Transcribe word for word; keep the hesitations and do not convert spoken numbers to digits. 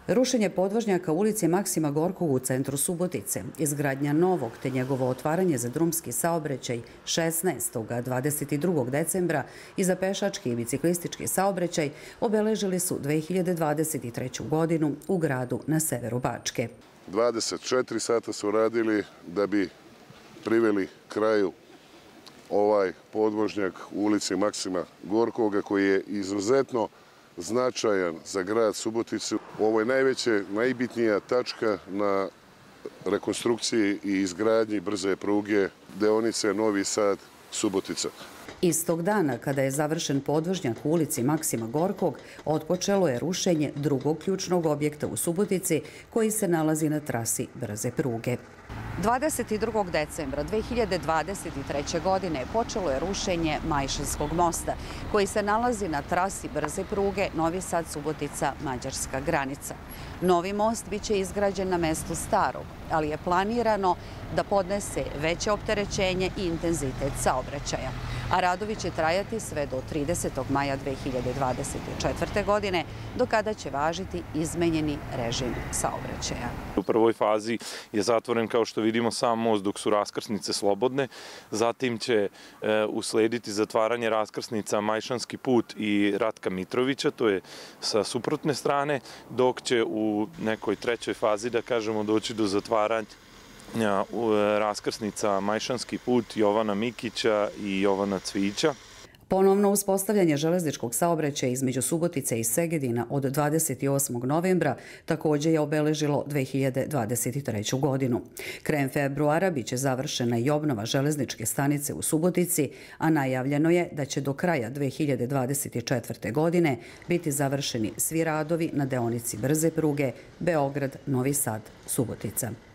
Rušenje podvožnjaka u ulici Maksima Gorkog u centru Subotice, izgradnja novog te njegovo otvaranje za drumski saobraćaj šesnaestog i dvadeset drugog decembra i za pešački i biciklistički saobraćaj obeležili su dve hiljade dvadeset treću. godinu u gradu na severu Bačke. dvadeset četiri sata su radili da bi priveli kraju ovaj podvožnjak u ulici Maksima Gorkoga koji je izuzetno značajan za grad Suboticu. Ovo je najveća, najbitnija tačka na rekonstrukciji i izgradnji brze pruge deonice Novi Sad-Subotica. Istog dana, kada je završen podvožnjak u ulici Maksima Gorkog, otpočelo je rušenje drugog ključnog objekta u Subotici koji se nalazi na trasi brze pruge. dvadeset drugog decembra dve hiljade dvadeset treće. godine počelo je rušenje Majšanskog mosta, koji se nalazi na trasi brze pruge Novi Sad-Subotica-Mađarska granica. Novi most biće izgrađen na mestu starog, ali je planirano da podnese veće opterećenje i intenzitet saobraćaja. A radovi će trajati sve do tridesetog maja dve hiljade dvadeset četvrte. godine, do kada će važiti izmenjeni režim saobraćaja. U prvoj fazi je zatvoren, kao što vidimo, sam most dok su raskrsnice slobodne. Zatim će e, uslediti zatvaranje raskrsnica Majšanski put i Ratka Mitrovića, to je sa suprotne strane, dok će u nekoj trećoj fazi, da kažemo, doći do zatvaranja raskrsnica Majšanski put Jovana Mikića i Jovana Cvića. Ponovno uspostavljanje železničkog saobraćaja između Subotice i Segedina od dvadeset osmog novembra također je obeležilo dve hiljade dvadeset treću. godinu. Krajem februara biće završena i obnova železničke stanice u Subotici, a najavljeno je da će do kraja dve hiljade dvadeset četvrte. godine biti završeni svi radovi na deonici brze pruge Beograd-Novi Sad-Subotica.